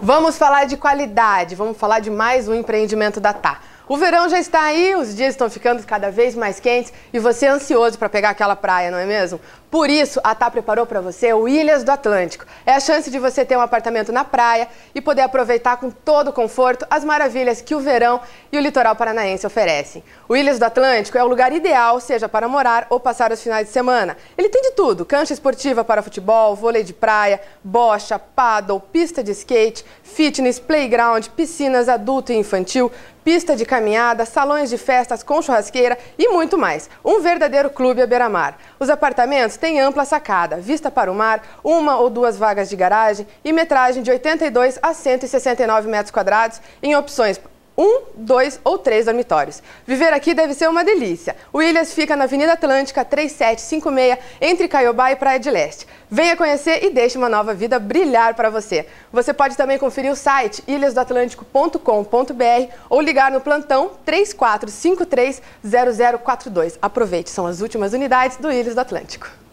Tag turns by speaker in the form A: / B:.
A: Vamos falar de qualidade, vamos falar de mais um empreendimento da Tá. O verão já está aí, os dias estão ficando cada vez mais quentes e você é ansioso para pegar aquela praia, não é mesmo? Por isso, a Tá preparou para você o Ilhas do Atlântico. É a chance de você ter um apartamento na praia e poder aproveitar com todo o conforto as maravilhas que o verão e o litoral paranaense oferecem. O Ilhas do Atlântico é o lugar ideal, seja para morar ou passar os finais de semana. Ele tem de tudo, cancha esportiva para futebol, vôlei de praia, bocha, paddle, pista de skate, fitness, playground, piscinas adulto e infantil, pista de caminhada, salões de festas com churrasqueira e muito mais. Um verdadeiro clube à beira-mar. Os apartamentos têm ampla sacada, vista para o mar, uma ou duas vagas de garagem e metragem de 82 a 169 metros quadrados em opções 1, 2 ou 3 dormitórios. Viver aqui deve ser uma delícia. O Ilhas fica na Avenida Atlântica 3756, entre Caiobá e Praia de Leste. Venha conhecer e deixe uma nova vida brilhar para você. Você pode também conferir o site ilhasdoatlântico.com.br ou ligar no plantão 34530042. Aproveite, são as últimas unidades do Ilhas do Atlântico.